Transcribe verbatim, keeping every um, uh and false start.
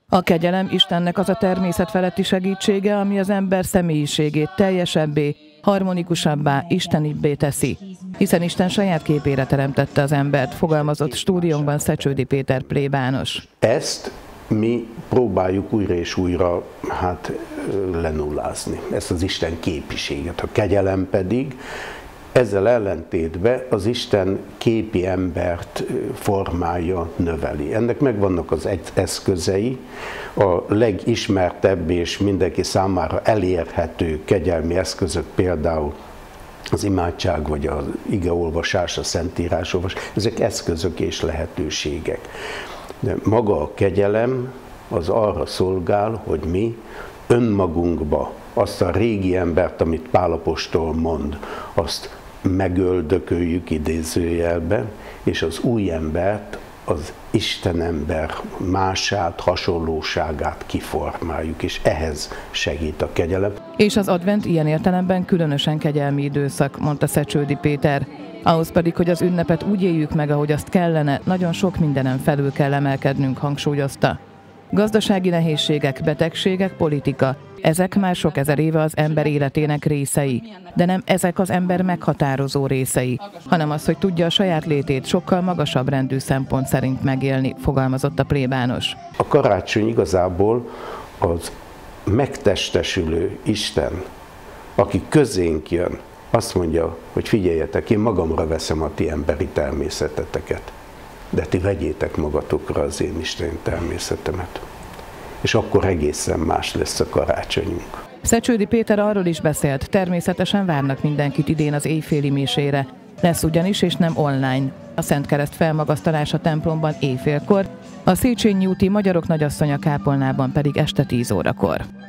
A kegyelem Istennek az a természet feletti segítsége, ami az ember személyiségét teljesebbé, harmonikusabbá, istenibbé teszi. Hiszen Isten saját képére teremtette az embert, fogalmazott stúdiónkban Szecsődi Péter plébános. Ezt mi próbáljuk újra és újra hát, lenullázni, ezt az Isten képiséget. A kegyelem pedig ezzel ellentétben az Isten képi embert formálja, növeli. Ennek megvannak az eszközei, a legismertebb és mindenki számára elérhető kegyelmi eszközök, például az imádság, vagy az igeolvasás, a szentírásolvasás, ezek eszközök és lehetőségek. De maga a kegyelem az arra szolgál, hogy mi önmagunkba azt a régi embert, amit Pál apostol mond, azt megöldököljük idézőjelben, és az új embert, az Isten ember mását, hasonlóságát kiformáljuk, és ehhez segít a kegyelem. És az advent ilyen értelemben különösen kegyelmi időszak, mondta Szecsődi Péter. Ahhoz pedig, hogy az ünnepet úgy éljük meg, ahogy azt kellene, nagyon sok mindenen felül kell emelkednünk, hangsúlyozta. Gazdasági nehézségek, betegségek, politika, ezek már sok ezer éve az ember életének részei, de nem ezek az ember meghatározó részei, hanem az, hogy tudja a saját létét sokkal magasabb rendű szempont szerint megélni, fogalmazott a plébános. A karácsony igazából az megtestesülő Isten, aki közénk jön, azt mondja, hogy figyeljetek, én magamra veszem a ti emberi természeteteket, de ti vegyétek magatokra az én isteni természetemet. És akkor egészen más lesz a karácsonyunk. Szecsődi Péter arról is beszélt, természetesen várnak mindenkit idén az éjféli misére. Lesz ugyanis, és nem online. A Szent Kereszt felmagasztalása templomban éjfélkor, a Széchenyi úti Magyarok Nagyasszonya kápolnában pedig este tíz órakor.